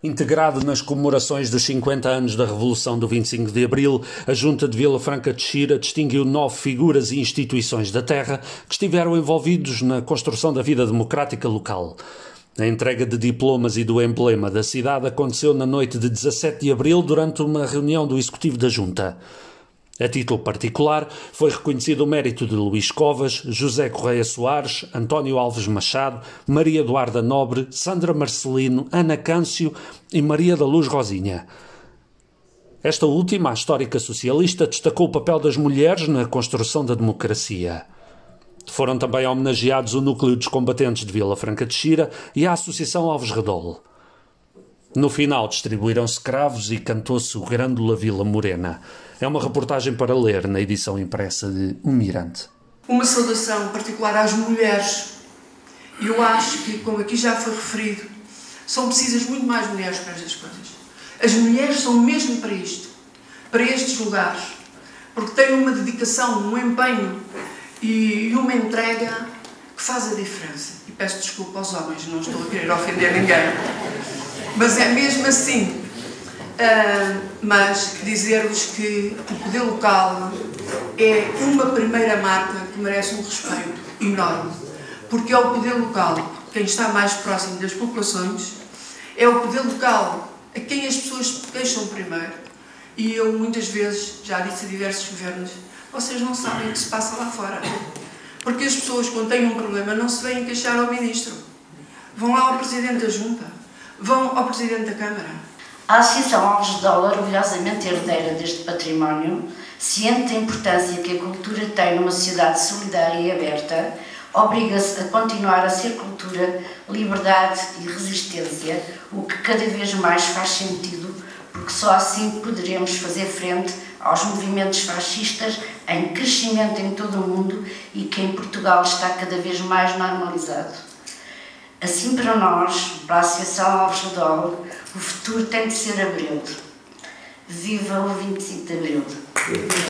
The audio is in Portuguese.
Integrado nas comemorações dos 50 anos da Revolução do 25 de Abril, a Junta de Vila Franca de Xira distinguiu 9 figuras e instituições da terra que estiveram envolvidos na construção da vida democrática local. A entrega de diplomas e do emblema da cidade aconteceu na noite de 17 de Abril durante uma reunião do Executivo da Junta. A título particular, foi reconhecido o mérito de Luís Covas, José Correia Soares, António Alves Machado, Maria Eduarda Nobre, Sandra Marcelino, Ana Câncio e Maria da Luz Rosinha. Esta última, a histórica socialista, destacou o papel das mulheres na construção da democracia. Foram também homenageados o Núcleo dos Combatentes de Vila Franca de Xira e a Associação Alves Redol. No final distribuíram-se cravos e cantou-se o Grândola Vila Morena. É uma reportagem para ler na edição impressa de O Mirante. Uma saudação particular às mulheres. Eu acho que, como aqui já foi referido, são precisas muito mais mulheres para estas coisas. As mulheres são mesmo para isto, para estes lugares, porque têm uma dedicação, um empenho e uma entrega que faz a diferença. E peço desculpa aos homens, não estou a querer ofender ninguém. Mas é mesmo assim. Mas dizer-vos que o poder local é uma primeira marca que merece um respeito enorme. Porque é o poder local, quem está mais próximo das populações, é o poder local a quem as pessoas queixam primeiro. E eu muitas vezes já disse a diversos governos, vocês não sabem o que se passa lá fora. Porque as pessoas, quando têm um problema, não se vêm queixar ao Ministro. Vão lá ao Presidente da Junta, vão ao Presidente da Câmara. A Associação Alves Redol, orgulhosamente herdeira deste património, ciente da importância que a cultura tem numa sociedade solidária e aberta, obriga-se a continuar a ser cultura, liberdade e resistência, o que cada vez mais faz sentido, porque só assim poderemos fazer frente aos movimentos fascistas em crescimento em todo o mundo e que em Portugal está cada vez mais normalizado. Assim, para nós, para a Associação Alves Redol, o futuro tem de ser Abril. Viva o 25 de Abril!